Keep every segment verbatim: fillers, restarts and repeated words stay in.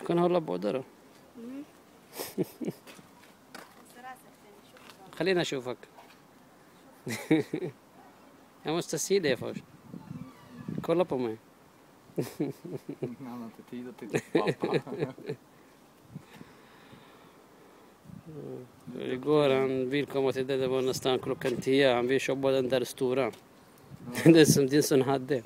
kan hålla båda då. Mm. خلينا أشوفك. Jag måste se det först. Kolla på mig. Han har inte tid att titta på pappa. Igår han vill komma till det, det var nästan klockan tio. Han vill köpa den där stora. Den som din son hade.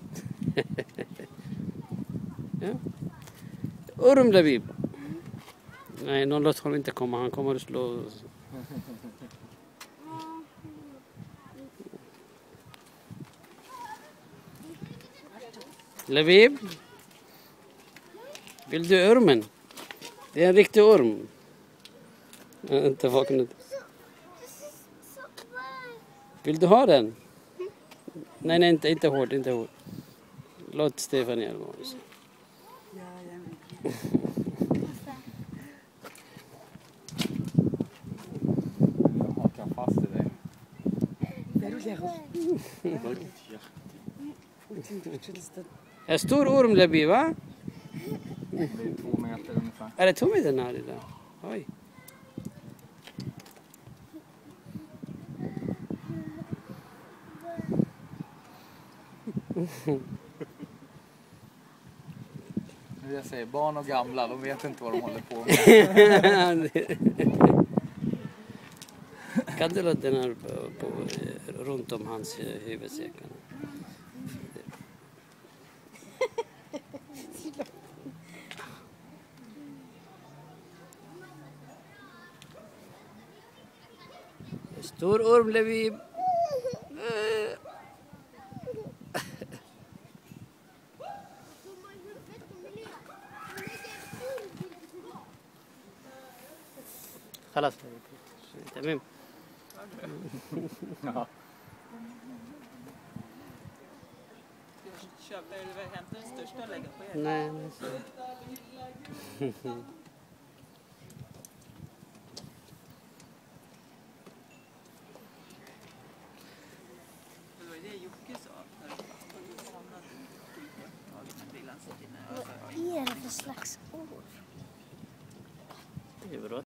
Ja. Orm Labib. Nej, någon låt honom inte komma. Han kommer att slå. Labib. Vill du ormen? Det är en riktig orm. Inte vaknat. Vill du ha den? Nej, nej, inte, inte hårt, inte hårt. Låt Stefan hjälpa oss. Jag hakar fast i dig. En stor orm, Labib, va? Det är två meter ungefär. Är det två meter nära idag? Oj. Jag säger barn och gamla, de vet inte vad de håller på med. Kan du låta den här på, på, runt om hans huvudsäcken? Stor orm, Labib. خلاص تمام. Ja. Köpa eller hämta den största och lägga på er. Nej, nej. Så. Det var det Jocke sa. Vad är det för slags ord? Det är bra.